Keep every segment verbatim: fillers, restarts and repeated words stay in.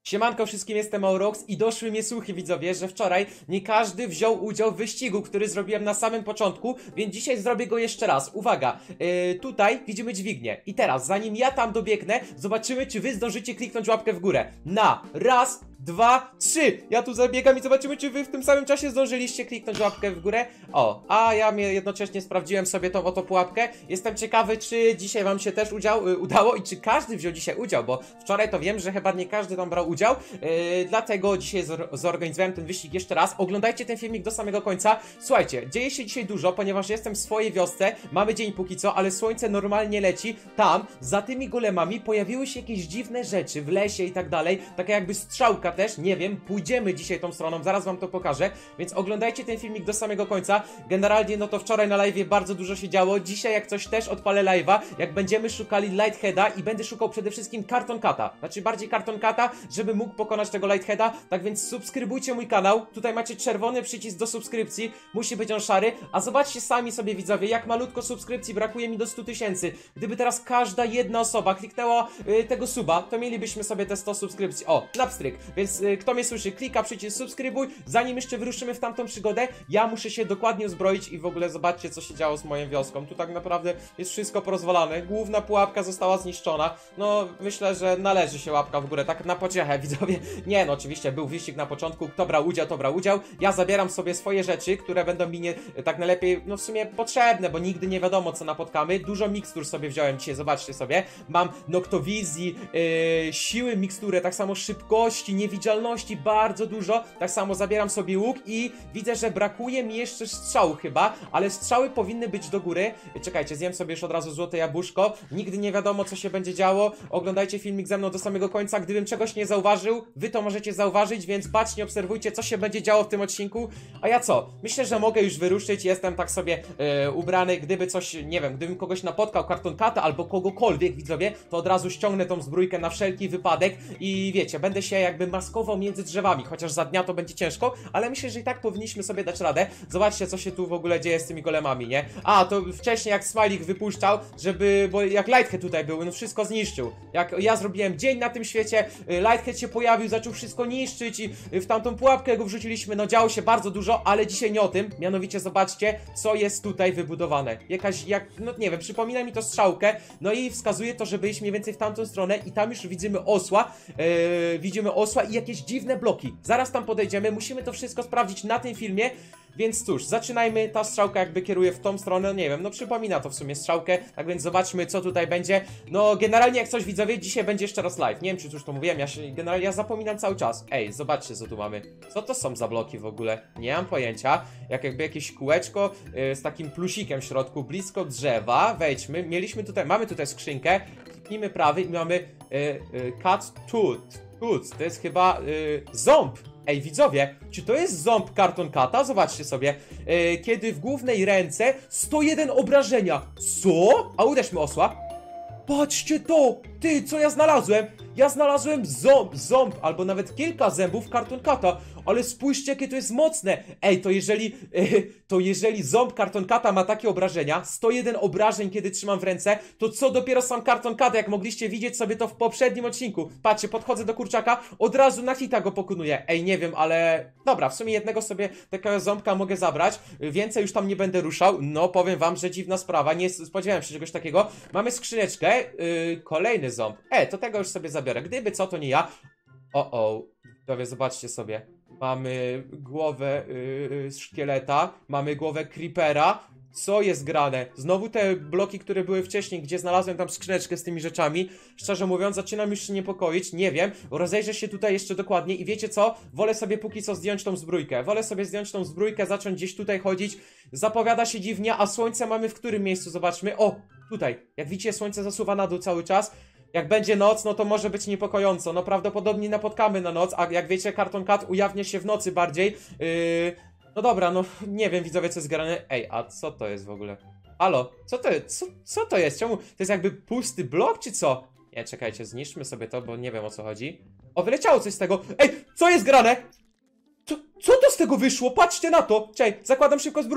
Siemanko wszystkim, jestem Aurox i doszły mnie słuchy, widzowie, że wczoraj nie każdy wziął udział w wyścigu, który zrobiłem na samym początku, więc dzisiaj zrobię go jeszcze raz. Uwaga, yy, tutaj widzimy dźwignię i teraz, zanim ja tam dobiegnę, zobaczymy, czy wy zdążycie kliknąć łapkę w górę. Na raz, dwa, trzy. Ja tu zabiegam i zobaczymy, czy wy w tym samym czasie zdążyliście kliknąć łapkę w górę. O, a ja mnie jednocześnie sprawdziłem sobie tą oto pułapkę. Jestem ciekawy, czy dzisiaj wam się też udział, yy, udało i czy każdy wziął dzisiaj udział, bo wczoraj to wiem, że chyba nie każdy tam brał udział. Yy, dlatego dzisiaj zorganizowałem ten wyścig jeszcze raz. Oglądajcie ten filmik do samego końca. Słuchajcie, dzieje się dzisiaj dużo, ponieważ jestem w swojej wiosce. Mamy dzień póki co, ale słońce normalnie leci. Tam, za tymi golemami pojawiły się jakieś dziwne rzeczy w lesie i tak dalej. Taka jakby strzałka też, nie wiem. Pójdziemy dzisiaj tą stroną, zaraz wam to pokażę. Więc oglądajcie ten filmik do samego końca. Generalnie, no to wczoraj na live'ie bardzo dużo się działo. Dzisiaj jak coś też odpalę live'a, jak będziemy szukali Lightheada i będę szukał przede wszystkim Carton Cata. Znaczy bardziej Carton Cata, żeby mógł pokonać tego Lightheada. Tak więc subskrybujcie mój kanał. Tutaj macie czerwony przycisk do subskrypcji. Musi być on szary. A zobaczcie sami sobie, widzowie, jak malutko subskrypcji brakuje mi do stu tysięcy. Gdyby teraz każda jedna osoba kliknęła yy, tego suba, to mielibyśmy sobie te sto subskrypcji. O, klapstryk. Więc yy, kto mnie słyszy, klika przycisk subskrybuj. Zanim jeszcze wyruszymy w tamtą przygodę, ja muszę się dokładnie uzbroić i w ogóle zobaczcie, co się działo z moją wioską. Tu tak naprawdę jest wszystko porozwalane. Główna pułapka została zniszczona. No, myślę, że należy się łapka w górę. Tak na pociechę, widzowie. Nie, no oczywiście był wyścig na początku. Kto brał udział, to brał udział. Ja zabieram sobie swoje rzeczy, które będą mi nie, tak najlepiej, no w sumie potrzebne, bo nigdy nie wiadomo, co napotkamy. Dużo mikstur sobie wziąłem dzisiaj, zobaczcie sobie. Mam noktowizji, yy, siły mikstury, tak samo szybkości, niewidzialności, bardzo dużo. Tak samo zabieram sobie łuk i widzę, że brakuje mi jeszcze strzału chyba, ale strzały powinny być do góry. Czekajcie, zjem sobie już od razu złote jabłuszko. Nigdy nie wiadomo, co się będzie działo. Oglądajcie filmik ze mną do samego końca. Gdybym czegoś nie zauważył, wy to możecie zauważyć, więc bacznie obserwujcie, co się będzie działo w tym odcinku. A ja co? Myślę, że mogę już wyruszyć. Jestem tak sobie yy, ubrany. Gdyby coś, nie wiem, gdybym kogoś napotkał, Carton Cata albo kogokolwiek, widzowie, to od razu ściągnę tą zbrójkę na wszelki wypadek i wiecie, będę się jakby maskował między drzewami, chociaż za dnia to będzie ciężko, ale myślę, że i tak powinniśmy sobie dać radę. Zobaczcie, co się tu w ogóle dzieje z tymi golemami, nie? A, to wcześniej jak Smajlik wypuszczał, żeby, bo jak Lighthead tutaj był, no wszystko zniszczył. Jak ja zrobiłem dzień na tym świecie, Lighthead się pojawił, zaczął wszystko niszczyć i w tamtą pułapkę go wrzuciliśmy, no działo się bardzo dużo, ale dzisiaj nie o tym. Mianowicie zobaczcie, co jest tutaj wybudowane. Jakaś, jak, no nie wiem, przypomina mi to strzałkę, no i wskazuje to, że byliśmy mniej więcej w tamtą stronę i tam już widzimy osła, yy, widzimy osła i jakieś dziwne bloki. Zaraz tam podejdziemy, musimy to wszystko sprawdzić na tym filmie. Więc cóż, zaczynajmy. Ta strzałka jakby kieruje w tą stronę, nie wiem, no przypomina to w sumie strzałkę. Tak więc zobaczmy, co tutaj będzie. No generalnie jak coś, widzowie, dzisiaj będzie jeszcze raz live. Nie wiem, czy już to mówiłem, ja się generalnie ja zapominam cały czas. Ej, zobaczcie, co tu mamy. Co to są za bloki w ogóle? Nie mam pojęcia. Jak jakby jakieś kółeczko yy, z takim plusikiem w środku, blisko drzewa. Wejdźmy, mieliśmy tutaj, mamy tutaj skrzynkę. Kliknijmy prawy i mamy yy, yy, cut tooth. Tooth, to jest chyba yy, ząb. Ej, widzowie, czy to jest ząb Carton Cata? Zobaczcie sobie. Yy, kiedy w głównej ręce sto jeden obrażenia. Co? A uderzmy osła. Patrzcie to! Ty, co ja znalazłem? Ja znalazłem ząb, ząb, albo nawet kilka zębów Carton Cata. Ale spójrzcie, jakie to jest mocne. Ej, to jeżeli, yy, to jeżeli ząb Carton Cata ma takie obrażenia, sto jeden obrażeń, kiedy trzymam w ręce, to co dopiero sam Carton Cata, jak mogliście widzieć sobie to w poprzednim odcinku. Patrzcie, podchodzę do kurczaka, od razu na hita go pokonuję. Ej, nie wiem, ale... Dobra, w sumie jednego sobie takiego ząbka mogę zabrać. Więcej już tam nie będę ruszał. No, powiem wam, że dziwna sprawa. Nie spodziewałem się czegoś takiego. Mamy skrzyneczkę. Yy, kolejny ząb. E, to tego już sobie zabiorę. Gdyby co, to nie ja. O, o. Widzowie, zobaczcie sobie. Mamy głowę yy, szkieleta, mamy głowę creepera. Co jest grane? Znowu te bloki, które były wcześniej, gdzie znalazłem tam skrzyneczkę z tymi rzeczami. Szczerze mówiąc, zaczynam już się niepokoić. Nie wiem, rozejrzę się tutaj jeszcze dokładnie i wiecie co? Wolę sobie póki co zdjąć tą zbrójkę. Wolę sobie zdjąć tą zbrójkę, zacząć gdzieś tutaj chodzić. Zapowiada się dziwnie, a słońce mamy w którym miejscu? Zobaczmy. O, tutaj. Jak widzicie, słońce zasuwa na dół cały czas. Jak będzie noc, no to może być niepokojąco. No prawdopodobnie napotkamy na noc, a jak wiecie, Carton Cat ujawnia się w nocy bardziej. Yy... No dobra, no nie wiem, widzowie, co jest grane. Ej, a co to jest w ogóle? Halo, co to jest? Co, co to jest? Czemu? To jest jakby pusty blok, czy co? Nie, czekajcie, zniszczmy sobie to, bo nie wiem, o co chodzi. O, wyleciało coś z tego. Ej, co jest grane? Co, co to z tego wyszło? Patrzcie na to. Czekaj, zakładam szybko zbrójkę.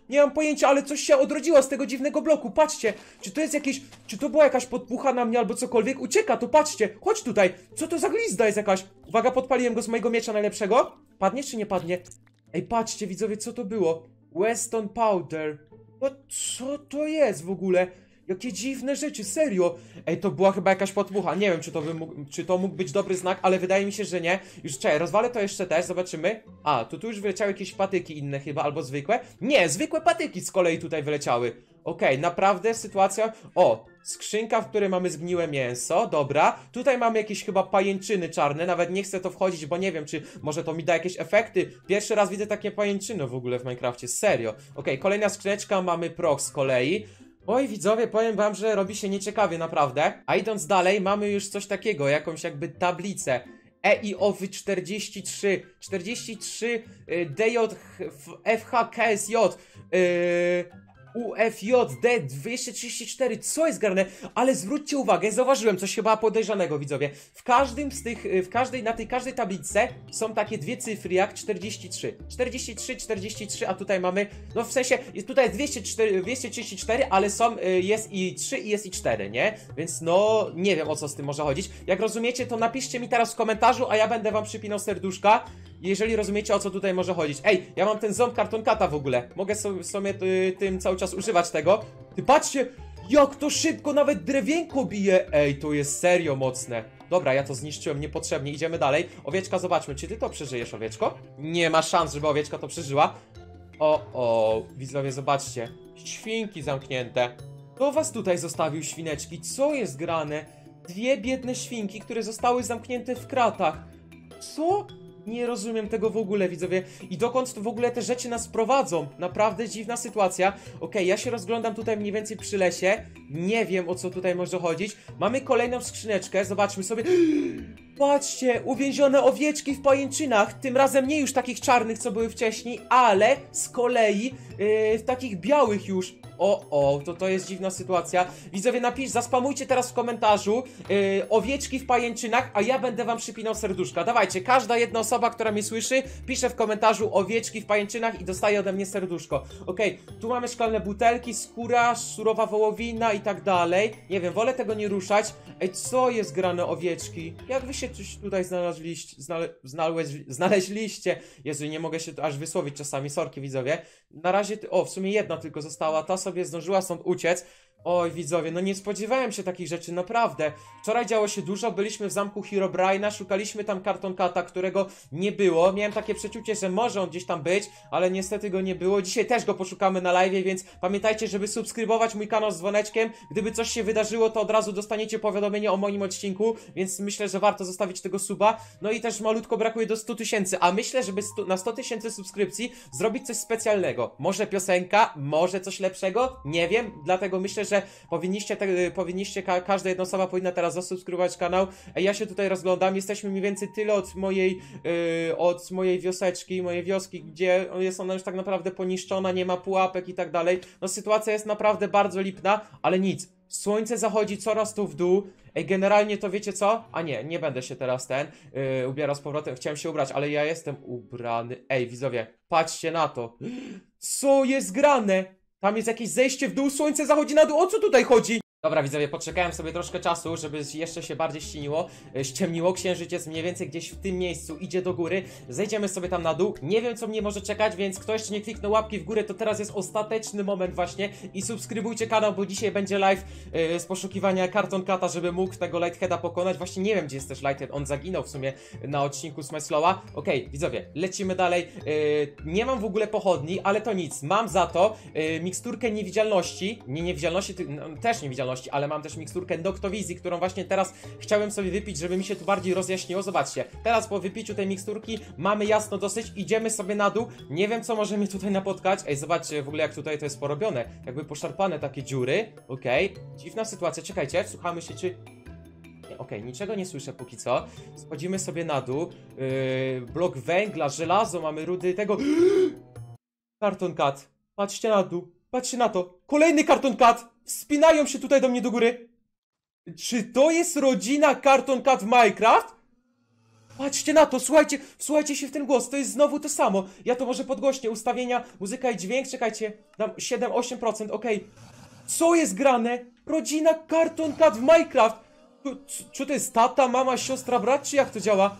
Nie mam pojęcia, ale coś się odrodziło z tego dziwnego bloku, patrzcie. Czy to jest jakieś, czy to była jakaś podpucha na mnie albo cokolwiek? Ucieka to, patrzcie, chodź tutaj. Co to za glizda jest jakaś? Uwaga, podpaliłem go z mojego miecza najlepszego. Padnie czy nie padnie? Ej, patrzcie widzowie, co to było? Weston Powder. No co to jest w ogóle? Jakie dziwne rzeczy, serio. Ej, to była chyba jakaś podpucha. Nie wiem, czy to, by mógł, czy to mógł być dobry znak, ale wydaje mi się, że nie. Już czekaj, rozwalę to jeszcze też, zobaczymy. A, to tu już wyleciały jakieś patyki inne chyba, albo zwykłe. Nie, zwykłe patyki z kolei tutaj wyleciały. Okej, okay, naprawdę sytuacja... O, skrzynka, w której mamy zgniłe mięso, dobra. Tutaj mamy jakieś chyba pajęczyny czarne, nawet nie chcę to wchodzić, bo nie wiem, czy może to mi da jakieś efekty. Pierwszy raz widzę takie pajęczyny w ogóle w Minecrafcie, serio. Okej, okay, kolejna skrzyneczka, mamy proch z kolei. Oj, widzowie, powiem wam, że robi się nieciekawie, naprawdę. A idąc dalej, mamy już coś takiego, jakąś jakby tablicę. E I O W czterdzieści trzy, czterdzieści trzy D J F H K S J, yy... U F J D dwieście trzydzieści cztery, co jest grane? Ale zwróćcie uwagę, zauważyłem coś chyba podejrzanego, widzowie. W każdym z tych, w każdej, na tej każdej tablicy są takie dwie cyfry jak czterdzieści trzy. czterdzieści trzy, czterdzieści trzy, a tutaj mamy, no w sensie, jest tutaj jest dwieście cztery, dwieście trzydzieści cztery, ale są, jest i trzy i jest i cztery, nie? Więc no, nie wiem o co z tym może chodzić. Jak rozumiecie, to napiszcie mi teraz w komentarzu, a ja będę wam przypinał serduszka. Jeżeli rozumiecie, o co tutaj może chodzić. Ej, ja mam ten ząb Cartoon Cata w ogóle. Mogę sobie, sobie y, tym cały czas używać tego. Ty patrzcie, jak to szybko nawet drewienko bije. Ej, to jest serio mocne. Dobra, ja to zniszczyłem niepotrzebnie. Idziemy dalej. Owieczka, zobaczmy, czy ty to przeżyjesz, owieczko? Nie ma szans, żeby owieczka to przeżyła. O, o, widzowie, zobaczcie. Świnki zamknięte. Kto was tutaj zostawił, świneczki? Co jest grane? Dwie biedne świnki, które zostały zamknięte w kratach. Co? Nie rozumiem tego w ogóle, widzowie. I dokąd w ogóle te rzeczy nas prowadzą? Naprawdę dziwna sytuacja. Okej, okay, ja się rozglądam tutaj mniej więcej przy lesie. Nie wiem, o co tutaj może chodzić. Mamy kolejną skrzyneczkę, zobaczmy sobie. Patrzcie, uwięzione owieczki w pajęczynach. Tym razem nie już takich czarnych, co były wcześniej, ale z kolei yy, w takich białych już. O, o, to to jest dziwna sytuacja. Widzowie, napisz, zaspamujcie teraz w komentarzu yy, owieczki w pajęczynach, a ja będę wam przypinał serduszka. Dawajcie, każda jedna osoba, która mnie słyszy, pisze w komentarzu owieczki w pajęczynach i dostaje ode mnie serduszko. Okej, okay, tu mamy szklane butelki, skóra, surowa wołowina i tak dalej. Nie wiem, wolę tego nie ruszać. Ej, co jest grane, owieczki? Jak wy się coś tutaj znaleźliście? Znale znaleź znaleźliście? Jezu, nie mogę się aż wysłowić czasami, sorki widzowie. Na razie, o, w sumie jedna tylko została, ta sobie zdążyła stąd uciec. Oj, widzowie, no nie spodziewałem się takich rzeczy, naprawdę. Wczoraj działo się dużo, byliśmy w zamku Herobrine'a, szukaliśmy tam Cartoon Cata, którego nie było. Miałem takie przeczucie, że może on gdzieś tam być, ale niestety go nie było. Dzisiaj też go poszukamy na live, więc pamiętajcie, żeby subskrybować mój kanał z dzwoneczkiem. Gdyby coś się wydarzyło, to od razu dostaniecie powiadomienie o moim odcinku, więc myślę, że warto zostawić tego suba. No i też malutko brakuje do stu tysięcy, a myślę, żeby na sto tysięcy subskrypcji zrobić coś specjalnego. Może piosenka, może coś lepszego, nie wiem, dlatego myślę, że że powinniście, te, powinniście ka każda jedna osoba powinna teraz zasubskrybować kanał. Ja się tutaj rozglądam, jesteśmy mniej więcej tyle od mojej, yy, od mojej wioseczki, mojej wioski, gdzie jest ona już tak naprawdę poniszczona, nie ma pułapek i tak dalej. No sytuacja jest naprawdę bardzo lipna, ale nic. Słońce zachodzi coraz tu w dół. Ej, generalnie to wiecie co? A nie, nie będę się teraz ten yy, ubierał z powrotem. Chciałem się ubrać, ale ja jestem ubrany. Ej, widzowie, patrzcie na to. Co jest grane? Tam jest jakieś zejście w dół, słońce zachodzi na dół, o co tutaj chodzi? Dobra, widzowie, poczekałem sobie troszkę czasu, żeby jeszcze się bardziej ścieniło, ściemniło. Księżyc jest mniej więcej gdzieś w tym miejscu, idzie do góry. Zejdziemy sobie tam na dół. Nie wiem, co mnie może czekać, więc kto jeszcze nie kliknął łapki w górę, to teraz jest ostateczny moment właśnie. I subskrybujcie kanał, bo dzisiaj będzie live yy, z poszukiwania Cartoon Cata, żeby mógł tego Lightheada pokonać. Właśnie nie wiem, gdzie jest też Lighthead, on zaginął w sumie na odcinku Smyslowa. Okej, okay, widzowie, lecimy dalej. Yy, nie mam w ogóle pochodni, ale to nic. Mam za to yy, miksturkę niewidzialności. Nie niewidzialności, no, też niewidzialności. Ale mam też miksturkę Noctowizji, którą właśnie teraz chciałem sobie wypić, żeby mi się tu bardziej rozjaśniło. Zobaczcie, teraz po wypiciu tej miksturki mamy jasno dosyć, idziemy sobie na dół. Nie wiem, co może mnie tutaj napotkać. Ej, zobaczcie w ogóle, jak tutaj to jest porobione. Jakby poszarpane takie dziury. Okej, okay. Dziwna sytuacja. Czekajcie, słuchamy się, czy... Okej, okay, niczego nie słyszę póki co. Schodzimy sobie na dół. Yy, blok węgla, żelazo, mamy rudy tego... Cartoon Cat. Patrzcie na dół. Patrzcie na to. Kolejny Cartoon Cat. Wspinają się tutaj do mnie do góry. Czy to jest rodzina Cartoon Cat w Minecraft? Patrzcie na to, słuchajcie, słuchajcie się w ten głos, to jest znowu to samo. Ja to może podgłośnię, ustawienia, muzyka i dźwięk, czekajcie, dam siedem osiem procent, okej. Co jest grane? Rodzina Cartoon Cat w Minecraft. Czy, czy to jest tata, mama, siostra, brat, czy jak to działa?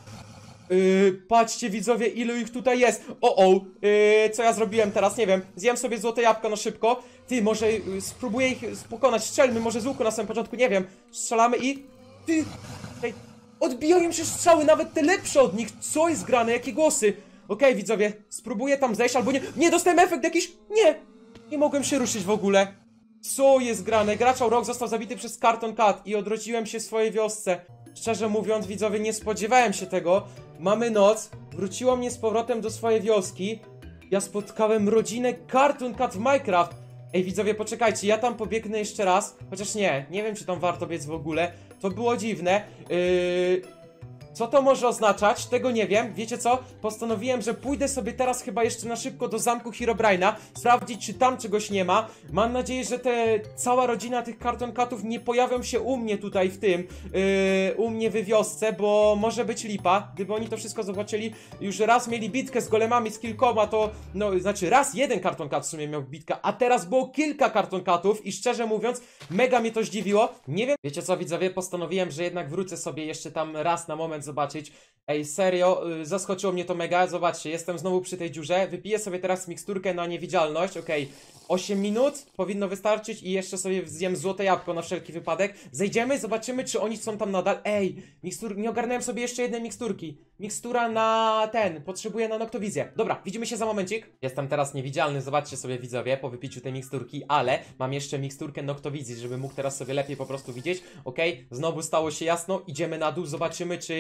Yy, patrzcie widzowie, ilu ich tutaj jest. O, o, yy, co ja zrobiłem teraz, nie wiem. Zjem sobie złote jabłko na szybko. Ty, może yy, spróbuję ich pokonać, strzelmy, może z łuku na samym początku, nie wiem. Strzelamy i... Ty, ej, odbijają się strzały, nawet te lepsze od nich. Co jest grane, jakie głosy? Okej, okay, widzowie, spróbuję tam zejść, albo nie. Nie, dostałem efekt jakiś, nie. Nie mogłem się ruszyć w ogóle. Co jest grane? Gracz Aurox został zabity przez Cartoon Cat i odrodziłem się w swojej wiosce. Szczerze mówiąc, widzowie, nie spodziewałem się tego. Mamy noc, wróciło mnie z powrotem do swojej wioski. Ja spotkałem rodzinę Cartoon Cat w Minecraft. Ej, widzowie, poczekajcie, ja tam pobiegnę jeszcze raz. Chociaż nie, nie wiem, czy tam warto biec w ogóle. To było dziwne. Yy... Co to może oznaczać? Tego nie wiem. Wiecie co? Postanowiłem, że pójdę sobie teraz chyba jeszcze na szybko do zamku Herobrine'a, sprawdzić, czy tam czegoś nie ma. Mam nadzieję, że te cała rodzina tych Cartoon Catów nie pojawią się u mnie tutaj w tym, yy, u mnie w wiosce, bo może być lipa. Gdyby oni to wszystko zobaczyli, już raz mieli bitkę z golemami, z kilkoma, to no, znaczy raz jeden Cartoon Cat w sumie miał bitkę, a teraz było kilka Cartoon Catów i szczerze mówiąc, mega mnie to zdziwiło. Nie wiem, wiecie co, widzowie? Postanowiłem, że jednak wrócę sobie jeszcze tam raz na moment zobaczyć. Ej, serio, yy, zaskoczyło mnie to mega. Zobaczcie, jestem znowu przy tej dziurze. Wypiję sobie teraz miksturkę na niewidzialność. Okej, okay. osiem minut powinno wystarczyć i jeszcze sobie zjem złote jabłko na wszelki wypadek. Zejdziemy, zobaczymy, czy oni są tam nadal. Ej, mikstur... nie ogarnąłem sobie jeszcze jednej miksturki. Mikstura na ten, potrzebuję na noktowizję. Dobra, widzimy się za momencik. Jestem teraz niewidzialny, zobaczcie sobie widzowie, po wypiciu tej miksturki, ale mam jeszcze miksturkę noktowizji, żeby mógł teraz sobie lepiej po prostu widzieć. Okej, okay. Znowu stało się jasno, idziemy na dół, zobaczymy, czy,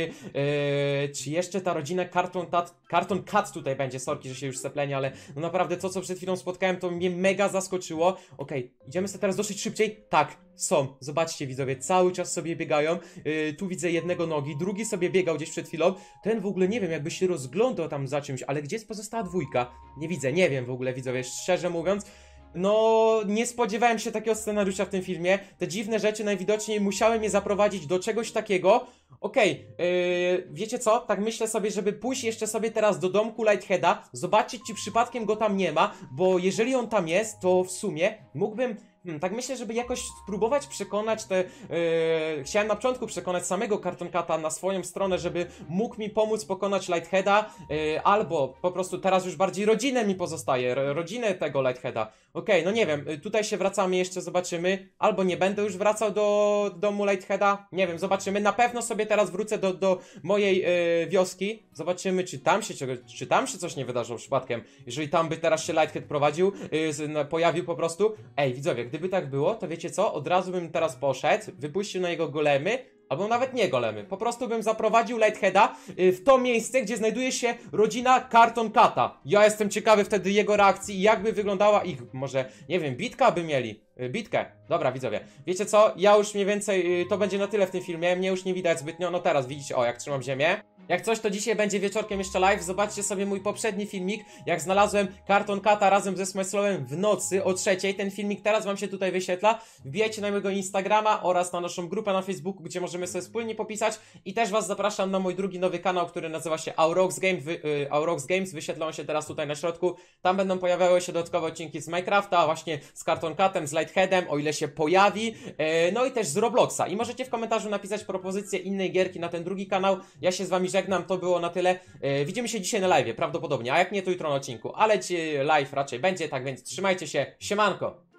yy, czy jeszcze ta rodzina Cartoon Cat, Cartoon Cat tutaj będzie. Sorki, że się już seplenie, ale no naprawdę to, co przed chwilą spotkałem, to mnie mega zaskoczyło. Okej, okay. Idziemy sobie teraz dosyć szybciej. Tak, są. Zobaczcie widzowie, cały czas sobie biegają. Yy, tu widzę jednego nogi, drugi sobie biegał gdzieś przed chwilą. Ten w ogóle nie wiem, jakby się rozglądał tam za czymś, ale gdzie jest pozostała dwójka? Nie widzę, nie wiem w ogóle widzowie, szczerze mówiąc. No, nie spodziewałem się takiego scenariusza w tym filmie. Te dziwne rzeczy najwidoczniej musiały mnie zaprowadzić do czegoś takiego. Okej, okay, yy, wiecie co? Tak myślę sobie, żeby pójść jeszcze sobie teraz do domku Lightheada, zobaczyć, czy przypadkiem go tam nie ma, bo jeżeli on tam jest, to w sumie mógłbym... Hmm, tak myślę, żeby jakoś spróbować przekonać te... Yy, chciałem na początku przekonać samego Cartoon Cata na swoją stronę, żeby mógł mi pomóc pokonać Lightheada, yy, albo po prostu teraz już bardziej rodzinę mi pozostaje, rodzinę tego Lightheada. Okej, okay, no nie wiem, tutaj się wracamy, jeszcze zobaczymy, albo nie będę już wracał do domu Lightheada, nie wiem, zobaczymy, na pewno sobie teraz wrócę do, do mojej yy, wioski, zobaczymy, czy tam się czegoś, czy tam się coś nie wydarzyło przypadkiem, jeżeli tam by teraz się Lighthead prowadził, yy, pojawił po prostu. Ej, widzowie, gdyby tak było, to wiecie co? Od razu bym teraz poszedł, wypuścił na jego golemy, albo nawet nie golemy. Po prostu bym zaprowadził Lightheada y, w to miejsce, gdzie znajduje się rodzina Cartoon Cata. Ja jestem ciekawy wtedy jego reakcji i jakby wyglądała ich, może, nie wiem, bitka by mieli. Y, bitkę. Dobra, widzowie. Wiecie co? Ja już mniej więcej, y, to będzie na tyle w tym filmie. Mnie już nie widać zbytnio. No teraz widzicie, o, jak trzymam ziemię. Jak coś, to dzisiaj będzie wieczorkiem jeszcze live. Zobaczcie sobie mój poprzedni filmik, jak znalazłem Cartoon Cata razem ze Smajslowem w nocy o trzeciej. Ten filmik teraz wam się tutaj wyświetla. Wbijajcie na mojego Instagrama oraz na naszą grupę na Facebooku, gdzie możemy sobie wspólnie popisać. I też was zapraszam na mój drugi nowy kanał, który nazywa się Aurox Games. Wy, y, Aurox Games. Wyświetla on się teraz tutaj na środku. Tam będą pojawiały się dodatkowe odcinki z Minecrafta, właśnie z Cartoon Catem, z Lightheadem, o ile się pojawi. Yy, no i też z Robloxa. I możecie w komentarzu napisać propozycję innej gierki na ten drugi kanał. Ja się z wami żegnam, to było na tyle. Yy, widzimy się dzisiaj na live, prawdopodobnie, a jak nie, to jutro na odcinku. Ale live raczej będzie, tak więc trzymajcie się. Siemanko!